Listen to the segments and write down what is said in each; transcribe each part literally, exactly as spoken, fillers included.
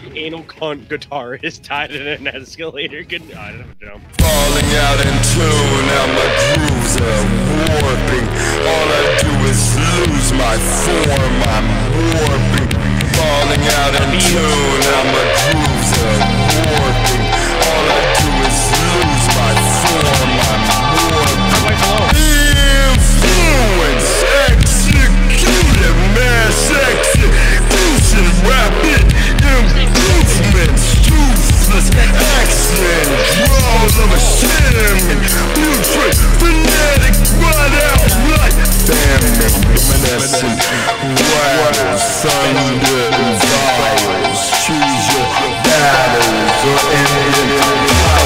anal cunt guitarist tied in an escalator. Good. Oh, I don't have a jump. Falling out in tune, now my grooves are warping. All I do is lose my form, I'm warping. Falling out in tune, now my grooves are warping. All I do is lose my form, I'm warping. Influence, executed, mass execution, rapid improvements, toothless excellent draws of a shimmy, putrid, fanatic, right out like damning, luminescent, rattles, thunder, and virus. Choose your battles or end it.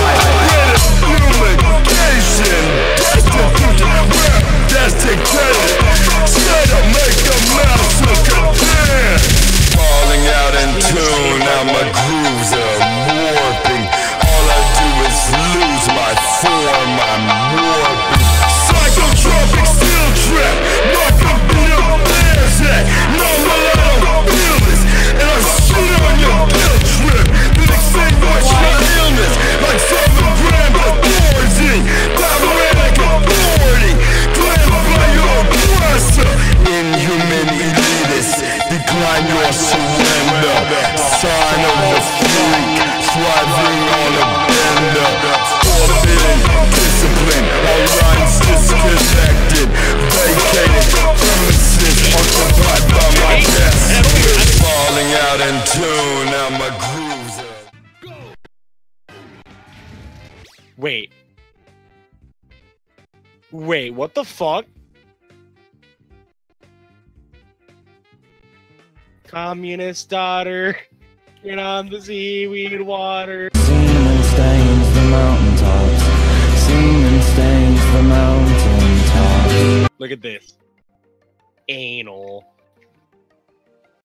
Communication, distribution, rap, that's the credit. Try to make a mouse look a damn. Falling out in tune, now my grooves are warping. All I do is lose my form, I'm warping. Psychotropic steel trap, knock up in your bear's head. Normal, I don't feel this, and I shit on your guilt trip. Then extinguish my illness, like seven grams of poison. Barbaric authority, claimed by your oppressor. Inhuman elitist, decline your surrender. Sign of the freak, thriving on a bender. Forbidden discipline, all lines disconnected. Vacated premises, occupied by my desk. Falling out in tune, now my grooves are... Wait. Wait, what the fuck? Communist daughter, get on the seaweed water. Semen stains the mountaintops. Semen stains the mountaintops. Look at this. Anal.